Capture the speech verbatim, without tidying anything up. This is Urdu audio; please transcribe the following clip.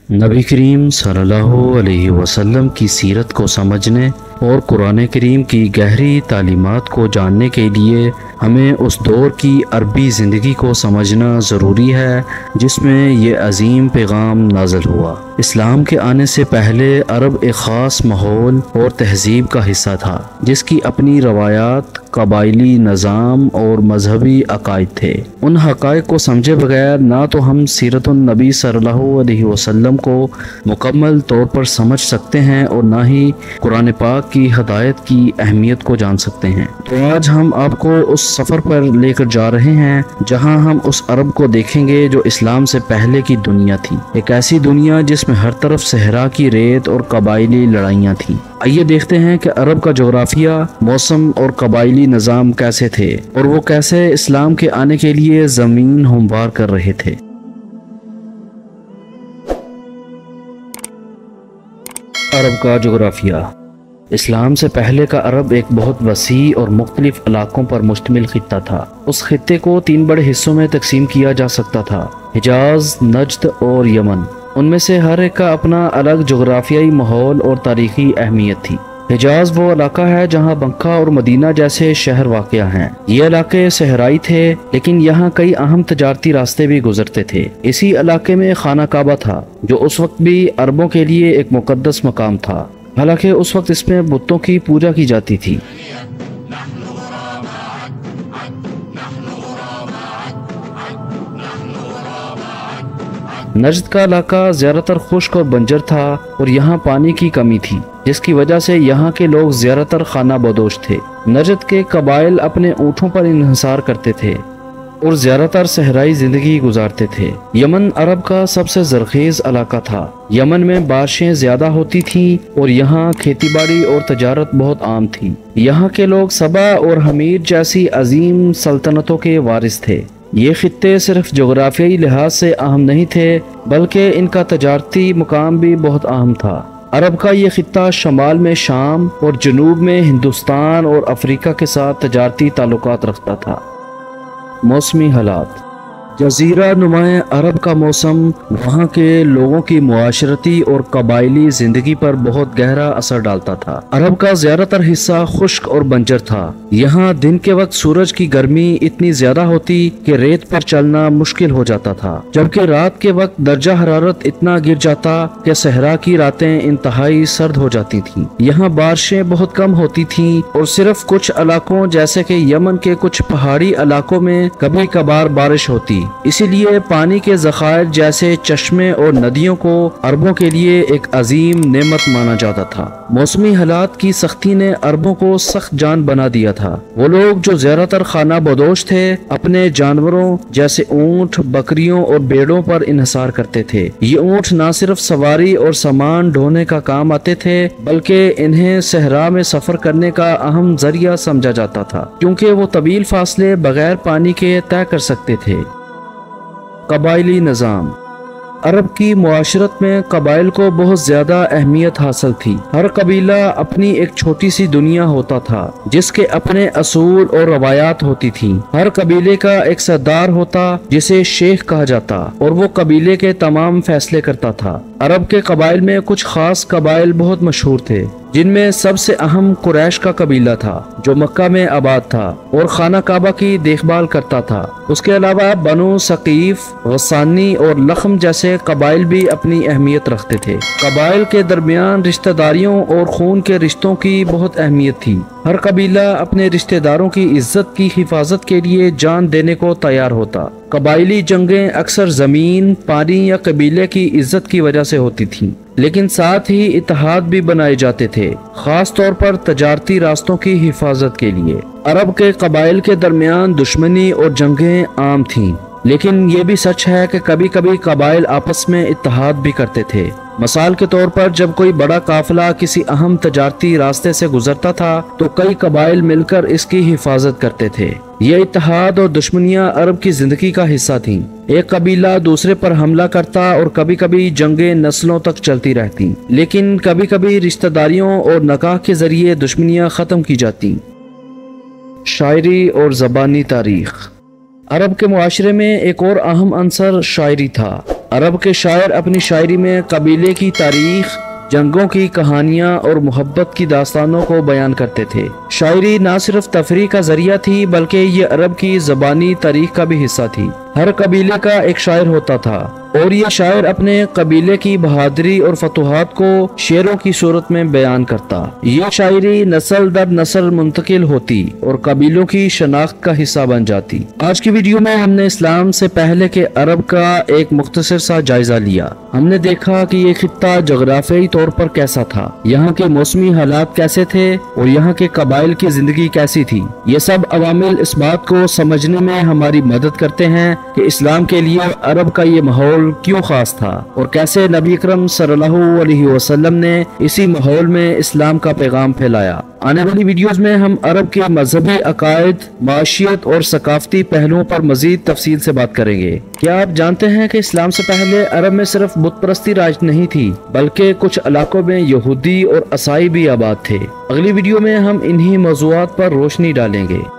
نبی کریم صلی اللہ علیہ وسلم کی سیرت کو سمجھنے اور قرآن کریم کی گہری تعلیمات کو جاننے کے لیے ہمیں اس دور کی عربی زندگی کو سمجھنا ضروری ہے جس میں یہ عظیم پیغام نازل ہوا۔ اسلام کے آنے سے پہلے عرب ایک خاص ماحول اور تہذیب کا حصہ تھا جس کی اپنی روایات، قبائلی نظام اور مذہبی عقائد تھے۔ ان حقائق کو سمجھے بغیر نہ تو ہم سیرت النبی صلی اللہ علیہ وسلم کو مکمل طور پر سمجھ سکتے ہیں اور نہ ہی قرآن پاک کی ہدایت کی اہمیت کو جان سکتے ہیں۔ تو آج ہم آپ کو اس سفر پر لے کر جا رہے ہیں جہاں ہم اس عرب کو دیکھیں گے جو اسلام سے پہلے کی دنیا تھی، ایک ایسی دنیا جس میں ہر طرف صحرا کی ریت اور قبائلی لڑائیاں تھیں۔ آئیے دیکھتے ہیں کہ عرب کا جغرافیہ، موسم اور قبائلی نظام کیسے تھے اور وہ کیسے اسلام کے آنے کے لیے زمین ہموار کر رہے تھے۔ عرب کا جغرافیہ۔ اسلام سے پہلے کا عرب ایک بہت وسیع اور مختلف علاقوں پر مشتمل خطہ تھا۔ اس خطے کو تین بڑے حصوں میں تقسیم کیا جا سکتا تھا: حجاز، نجد اور یمن۔ ان میں سے ہر ایک کا اپنا الگ جغرافیائی ماحول اور تاریخی اہمیت تھی۔ حجاز وہ علاقہ ہے جہاں مکہ اور مدینہ جیسے شہر واقع ہیں۔ یہ علاقے صحرائی تھے لیکن یہاں کئی اہم تجارتی راستے بھی گزرتے تھے۔ اسی علاقے میں خانہ کعبہ تھا جو اس وقت بھی عربوں کے لیے ایک مقدس مقام تھا، حالانکہ اس وقت اس میں بتوں کی پوجا کی جاتی تھی۔ نجد کا علاقہ زیادہ تر خشک اور بنجر تھا اور یہاں پانی کی کمی تھی جس کی وجہ سے یہاں کے لوگ زیادہ تر خانہ بدوش تھے۔ نجد کے قبائل اپنے اونٹوں پر انحصار کرتے تھے اور زیادہ تر صحرائی زندگی گزارتے تھے۔ یمن عرب کا سب سے زرخیز علاقہ تھا۔ یمن میں بارشیں زیادہ ہوتی تھیں اور یہاں کھیتی باڑی اور تجارت بہت عام تھی۔ یہاں کے لوگ سبا اور حمیر جیسی عظیم سلطنتوں کے وارث تھے۔ یہ خطے صرف جغرافیائی لحاظ سے اہم نہیں تھے بلکہ ان کا تجارتی مقام بھی بہت اہم تھا۔ عرب کا یہ خطہ شمال میں شام اور جنوب میں ہندوستان اور افریقہ کے ساتھ تجارتی تعلقات رکھتا تھا۔ موسمی حالات۔ جزیرہ نما عرب کا موسم وہاں کے لوگوں کی معاشرتی اور قبائلی زندگی پر بہت گہرا اثر ڈالتا تھا۔ عرب کا زیادہ تر حصہ خشک اور بنجر تھا۔ یہاں دن کے وقت سورج کی گرمی اتنی زیادہ ہوتی کہ ریت پر چلنا مشکل ہو جاتا تھا، جبکہ رات کے وقت درجہ حرارت اتنا گر جاتا کہ صحرا کی راتیں انتہائی سرد ہو جاتی تھیں۔ یہاں بارشیں بہت کم ہوتی تھیں اور صرف کچھ علاقوں جیسے کہ یمن کے کچھ پہاڑی علاقوں میں کبھی کبھار بارش ہوتی۔ اسی لیے پانی کے ذخائر جیسے چشمے اور ندیوں کو عربوں کے لیے ایک عظیم نعمت مانا جاتا تھا۔ موسمی حالات کی سختی نے عربوں کو سخت جان بنا دیا تھا۔ وہ لوگ جو زیادہ تر خانہ بدوش تھے اپنے جانوروں جیسے اونٹ، بکریوں اور بیڑوں پر انحصار کرتے تھے۔ یہ اونٹ نہ صرف سواری اور سامان ڈھونے کا کام آتے تھے بلکہ انہیں صحرا میں سفر کرنے کا اہم ذریعہ سمجھا جاتا تھا کیونکہ وہ طویل فاصلے بغیر پانی کے طے کر سکتے تھے۔ قبائلی نظام۔ عرب کی معاشرت میں قبائل کو بہت زیادہ اہمیت حاصل تھی۔ ہر قبیلہ اپنی ایک چھوٹی سی دنیا ہوتا تھا جس کے اپنے اصول اور روایات ہوتی تھیں۔ ہر قبیلے کا ایک سردار ہوتا جسے شیخ کہا جاتا اور وہ قبیلے کے تمام فیصلے کرتا تھا۔ عرب کے قبائل میں کچھ خاص قبائل بہت مشہور تھے جن میں سب سے اہم قریش کا قبیلہ تھا جو مکہ میں آباد تھا اور خانہ کعبہ کی دیکھ بھال کرتا تھا۔ اس کے علاوہ بنو ثقیف، غسانی اور لخم جیسے قبائل بھی اپنی اہمیت رکھتے تھے۔ قبائل کے درمیان رشتہ داریوں اور خون کے رشتوں کی بہت اہمیت تھی۔ ہر قبیلہ اپنے رشتہ داروں کی عزت کی حفاظت کے لیے جان دینے کو تیار ہوتا۔ قبائلی جنگیں اکثر زمین، پانی یا قبیلے کی عزت کی وجہ سے ہوتی تھیں، لیکن ساتھ ہی اتحاد بھی بنائے جاتے تھے، خاص طور پر تجارتی راستوں کی حفاظت کے لیے۔ عرب کے قبائل کے درمیان دشمنی اور جنگیں عام تھیں، لیکن یہ بھی سچ ہے کہ کبھی کبھی قبائل آپس میں اتحاد بھی کرتے تھے۔ مثال کے طور پر جب کوئی بڑا قافلہ کسی اہم تجارتی راستے سے گزرتا تھا تو کئی قبائل مل کر اس کی حفاظت کرتے تھے۔ یہ اتحاد اور دشمنیاں عرب کی زندگی کا حصہ تھیں۔ ایک قبیلہ دوسرے پر حملہ کرتا اور کبھی کبھی جنگیں نسلوں تک چلتی رہتی، لیکن کبھی کبھی رشتہ داریوں اور نکاح کے ذریعے دشمنیاں ختم کی جاتی۔ شاعری اور زبانی تاریخ۔ عرب کے معاشرے میں ایک اور اہم عنصر شاعری تھا۔ عرب کے شاعر اپنی شاعری میں قبیلے کی تاریخ، جنگوں کی کہانیاں اور محبت کی داستانوں کو بیان کرتے تھے۔ شاعری نہ صرف تفریح کا ذریعہ تھی بلکہ یہ عرب کی زبانی تاریخ کا بھی حصہ تھی۔ ہر قبیلے کا ایک شاعر ہوتا تھا اور یہ شاعر اپنے قبیلے کی بہادری اور فتوحات کو شعروں کی صورت میں بیان کرتا۔ یہ شاعری نسل در نسل منتقل ہوتی اور قبیلوں کی شناخت کا حصہ بن جاتی۔ آج کی ویڈیو میں ہم نے اسلام سے پہلے کے عرب کا ایک مختصر سا جائزہ لیا۔ ہم نے دیکھا کہ یہ خطہ جغرافیائی طور پر کیسا تھا، یہاں کے موسمی حالات کیسے تھے اور یہاں کے قبائل کی زندگی کیسی تھی۔ یہ سب عوامل اس بات کو سمجھنے میں ہماری مدد کرتے ہیں کہ اسلام کے لیے عرب کا یہ ماحول کیوں خاص تھا اور کیسے نبی اکرم صلی اللہ علیہ وسلم نے اسی ماحول میں اسلام کا پیغام پھیلایا۔ آنے والی ویڈیوز میں ہم عرب کے مذہبی عقائد، معاشیت اور ثقافتی پہلوؤں پر مزید تفصیل سے بات کریں گے۔ کیا آپ جانتے ہیں کہ اسلام سے پہلے عرب میں صرف بت پرستی راج نہیں تھی بلکہ کچھ علاقوں میں یہودی اور عیسائی بھی آباد تھے؟ اگلی ویڈیو میں ہم انہی موضوعات پر روشنی ڈالیں گے۔